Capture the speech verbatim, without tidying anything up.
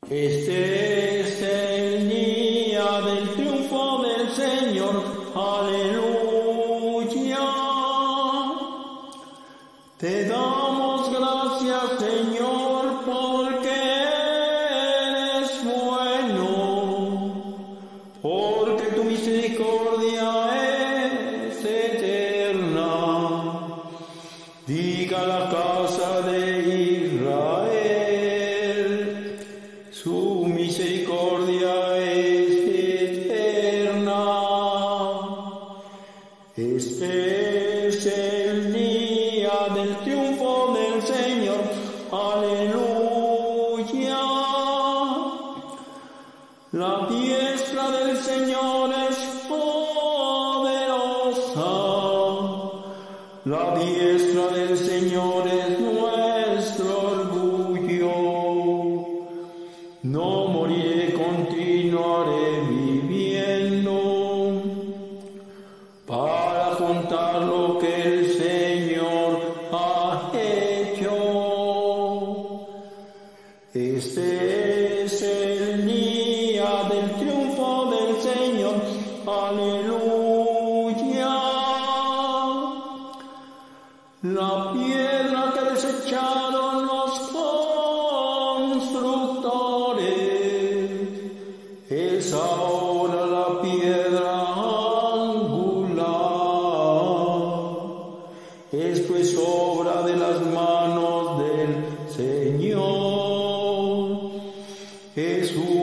Este es el día del triunfo del Señor, aleluya. Te damos gracias, Señor, porque eres bueno, porque tu misericordia es eterna. Diga la casa de Israel, su misericordia es eterna. Este es el día del triunfo del Señor, aleluya. La diestra del Señor es poderosa, la diestra del Señor es nuestro orgullo. No moriré, continuaré viviendo para contar lo que el Señor ha hecho. Este es el día del triunfo del Señor, aleluya. La piedra que desecharon los constructores es ahora la piedra angular. Esto es obra de las manos del Señor. Es